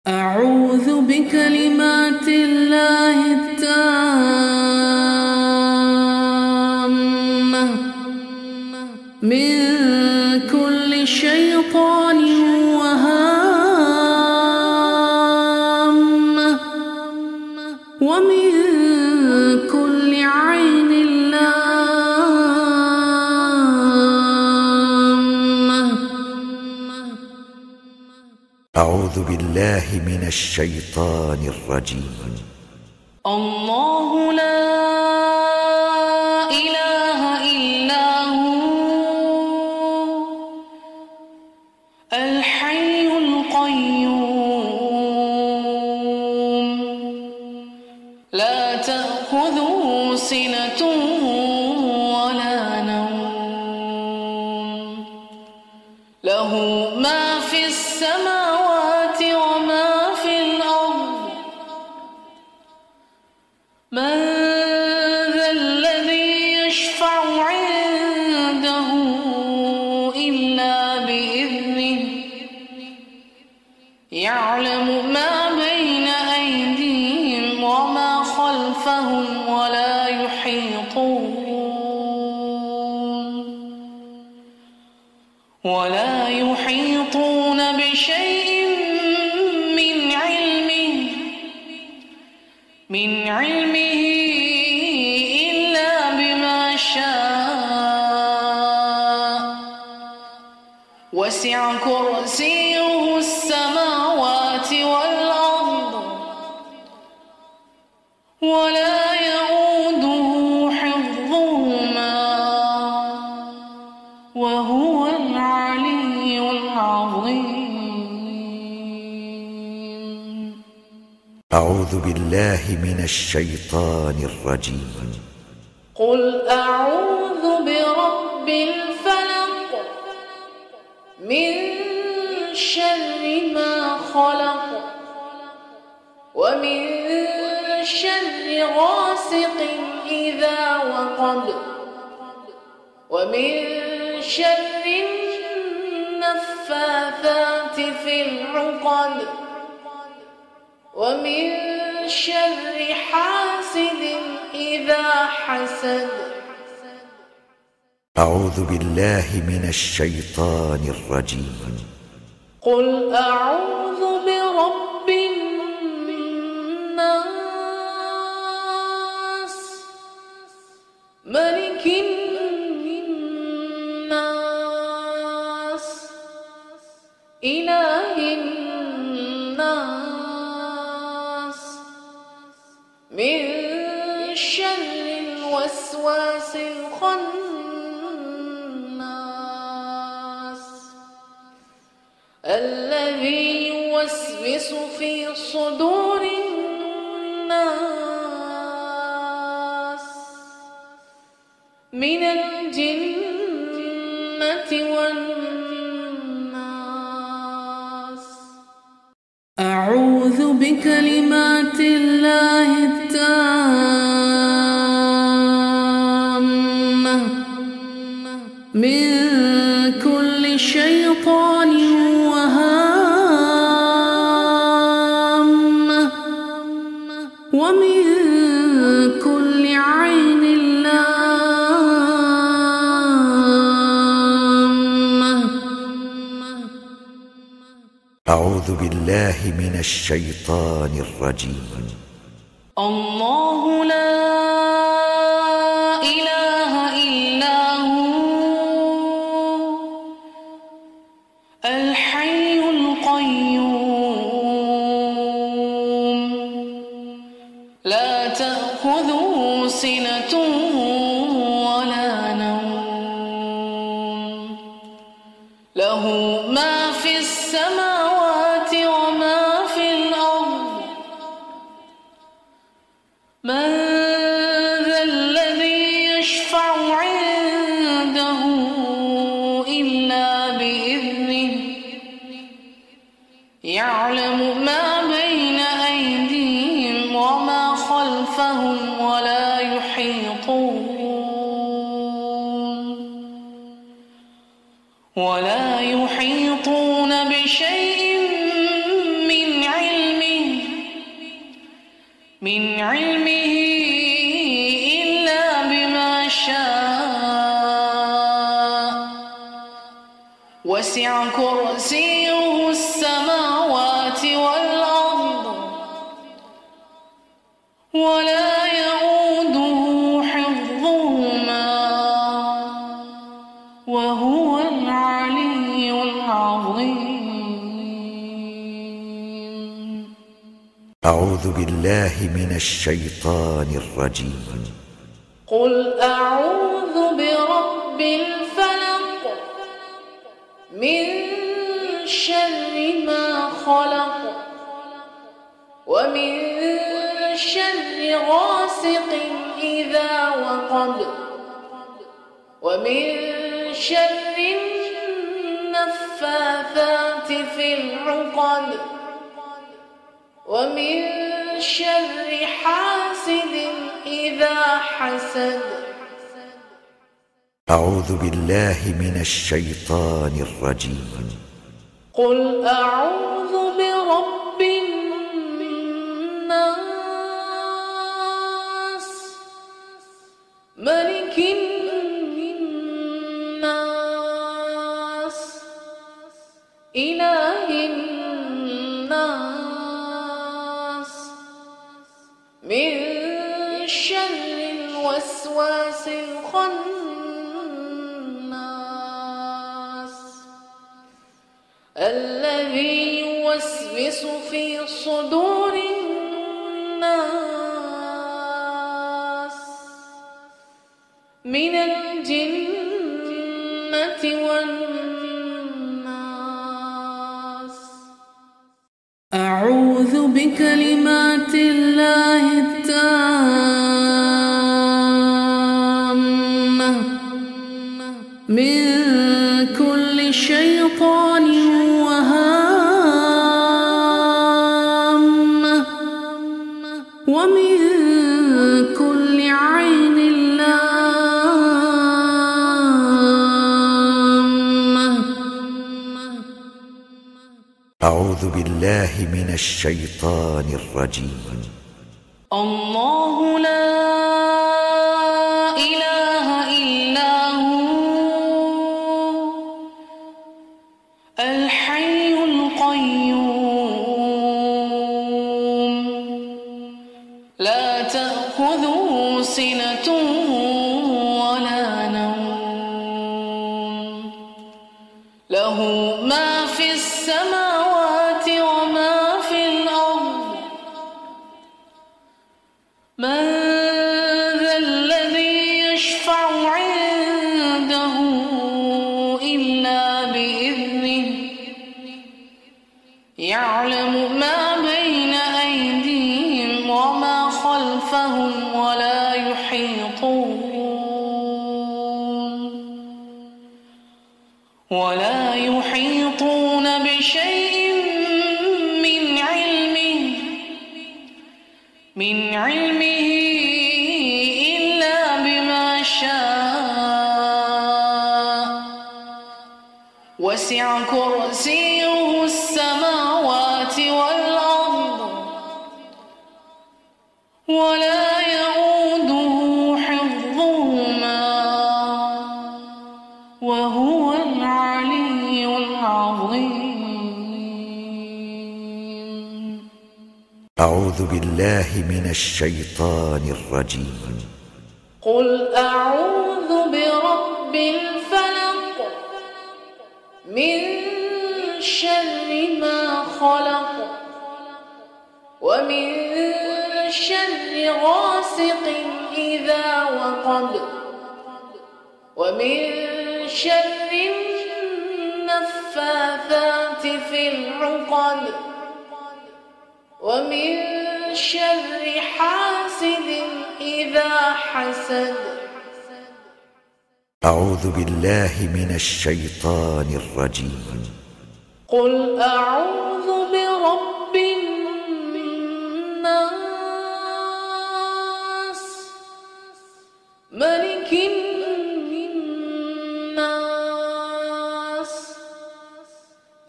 أعوذ بكلمات الله التامة من كل شيطان وهامة ومن كل عين لامة. أعوذ بالله من الشيطان الرجيم. الله لا إله إلا هو الحي القيوم لا تأخذه سنة ولا نوم له ما في السماوات وما في الأرض. من ذا الذي يشفع عنده إلا بإذنه يعلم ما بين أيديهم وما خلفهم ولا يحيطون بشيء من علمه إلا بما شاء. وسع كرسيه السماوات والأرض ولا يؤوده حفظهما وهو العلي العظيم. أعوذ بالله من الشيطان الرجيم. قل أعوذ برب الفلق من شر ما خلق ومن شر غاسق إذا وقب ومن شر النفاثات في العقد ومن شر حاسد إذا حسد. أعوذ بالله من الشيطان الرجيم. قل أعوذ برب الناس ملك الناس إله الناس من شر الوسواس الخناس الذي يوسوس في صدور الناس من الجنة والناس. أعوذ بكلمات الله التامة من كل شيطان وهامة ومن كل عين لامة. أعوذ بالله من الشيطان الرجيم. الله لا إله إلا هو الحي القيوم لا تأخذه سنة ولا نوم له ما في السماوات وما في الأرض. من ذا الذي يشفع عنده إلا بإذنه يعلم ما بين أيديهم وما خلفهم ولا يحيطون بشيء من علمه من علمه إلا بما شاء وسع كرسيه السماوات والأرض ولا يؤوده حفظهما وهو العلي العظيم. أعوذ بالله من الشيطان الرجيم. قل أعوذ برب الفلق من شر ما خلق ومن شر غاسق إذا وقب ومن شر النفاثات في العقد ومن شر حاسد إذا حسد. أعوذ بالله من الشيطان الرجيم. قل أعوذ برب الناس ملك الناس إله الناس من شر الوسواس الخناس الذي يوسوس في صدور الناس من الجنة والناس. أعوذ بكلمات الله التامة من كل شيطان وهامة ومن كل عين لامة. أعوذ بالله من الشيطان الرجيم. الله لا إله إلا هو الحي القيوم لا تأخذه سنة ولا نوم له ما في السماوات وما في الأرض. من ذا الذي يشفع عنده إلا بإذنه يعلم ما بين أيديهم وما خلفهم ولا يحيطون بشيء من علمه إلا بما شاء وسع كرسيه السماوات والأرض ولا يؤوده حفظهما وهو العلي العظيم. أعوذ بالله من الشيطان الرجيم. قل أعوذ برب الفلق من شر ما خلق ومن شر غاسق إذا وقب ومن شر النفاثات في العقد ومن شر حاسد إذا حسد. أعوذ بالله من الشيطان الرجيم. قل أعوذ برب الناس ملك الناس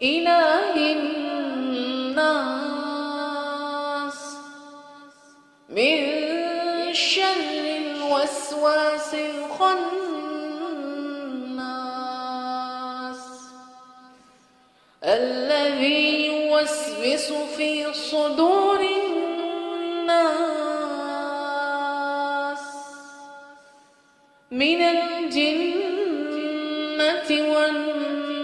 إله الناس من شر الوسواس الخناس الذي يوسوس في صدور الناس من الجنة والناس.